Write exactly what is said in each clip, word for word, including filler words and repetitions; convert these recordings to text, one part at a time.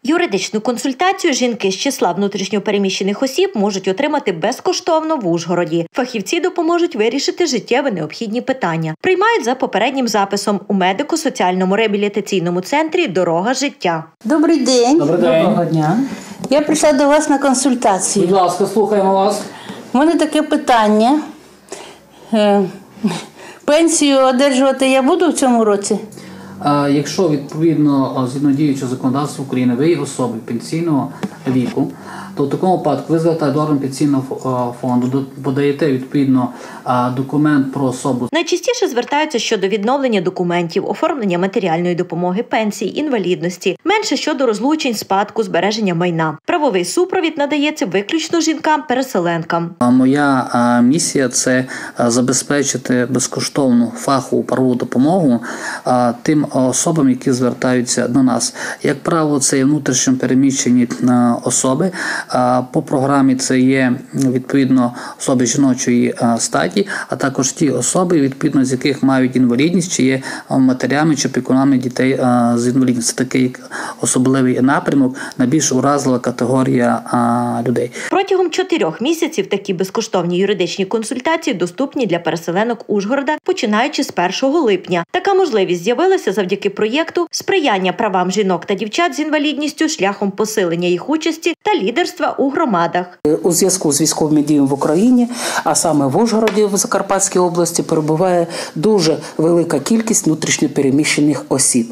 Юридичну консультацію жінки з числа внутрішньо переміщених осіб можуть отримати безкоштовно в Ужгороді. Фахівці допоможуть вирішити життєво необхідні питання. Приймають за попереднім записом у медико-соціальному реабілітаційному центрі «Дорога життя». Добрий день. Добрий день. Доброго дня. Я прийшла до вас на консультацію. Будь ласка, слухаємо вас. У мене таке питання. Е, Пенсію одержувати я буду в цьому році? А, Якщо відповідно згідно діючого законодавства України ви є особи пенсійного віку, то в такому випадку ви звертаєте до органу пенсійного фонду, подаєте відповідно документ про особу. Найчастіше звертаються щодо відновлення документів, оформлення матеріальної допомоги, пенсії, інвалідності, менше щодо розлучень, спадку, збереження майна. Правовий супровід надається виключно жінкам-переселенкам. Моя місія – це забезпечити безкоштовну фахову правову допомогу тим особам, які звертаються до нас. Як правило, це є внутрішньо переміщені особи. По програмі це є відповідно особи жіночої статі, а також ті особи, відповідно з яких мають інвалідність, чи є матерями чи опікунами дітей з інвалідністю. Це такий особливий напрямок, найбільш уразлива категорія людей. Протягом чотирьох місяців такі безкоштовні юридичні консультації доступні для переселенок Ужгорода, починаючи з першого липня. Така можливість з'явилася завдяки проєкту «Сприяння правам жінок та дівчат з інвалідністю шляхом посилення їх участі та лідерства у громадах». У зв'язку з військовими діями в Україні, а саме в Ужгороді, в Закарпатській області, перебуває дуже велика кількість внутрішньопереміщених осіб.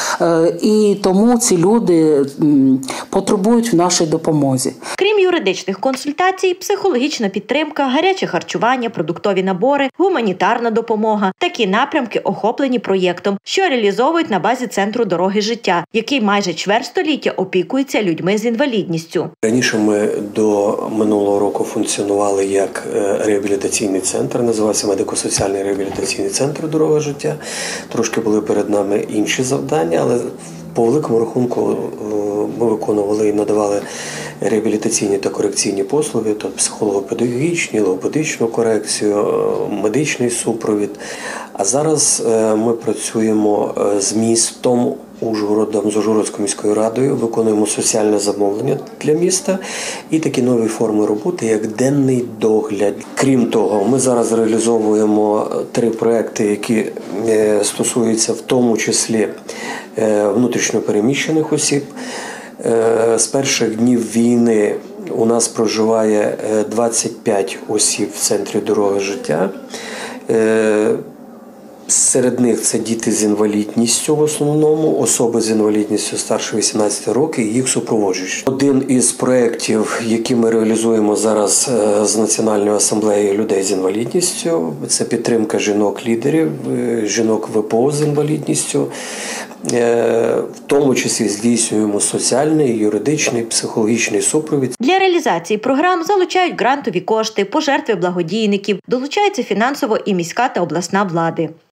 І тому ці люди потребують в нашій допомозі. Крім юридичних консультацій, психологічна підтримка, гаряче харчування, продуктові набори, гуманітарна допомога. Такі напрямки охоплені проєктом, що реалізовують на базі Центру «Дороги життя», який майже чверть століття опікується людьми з інвалідністю. Раніше ми до минулого року функціонували як реабілітаційний центр, називався медико-соціальний реабілітаційний центр «Дорога життя». Трошки були перед нами інші завдання, але по великому рахунку ми виконували і надавали реабілітаційні та корекційні послуги, тобто психолого-педагогічні, логопедичну корекцію, медичний супровід. А зараз ми працюємо з містом Ужгородом, з Ужгородською міською радою, виконуємо соціальне замовлення для міста і такі нові форми роботи, як денний догляд. Крім того, ми зараз реалізовуємо три проекти, які стосуються в тому числі внутрішньо переміщених осіб. З перших днів війни у нас проживає двадцять п'ять осіб в центрі «Дорога життя». Серед них це діти з інвалідністю в основному, особи з інвалідністю старше вісімнадцяти років і їх супроводжуючі. Один із проєктів, які ми реалізуємо зараз з Національною асамблеєю людей з інвалідністю, це підтримка жінок-лідерів, жінок ВПО з інвалідністю. В тому числі здійснюємо соціальний, юридичний, психологічний супровід. Для реалізації програм залучають грантові кошти, пожертви благодійників, долучається фінансово і міська та обласна влади.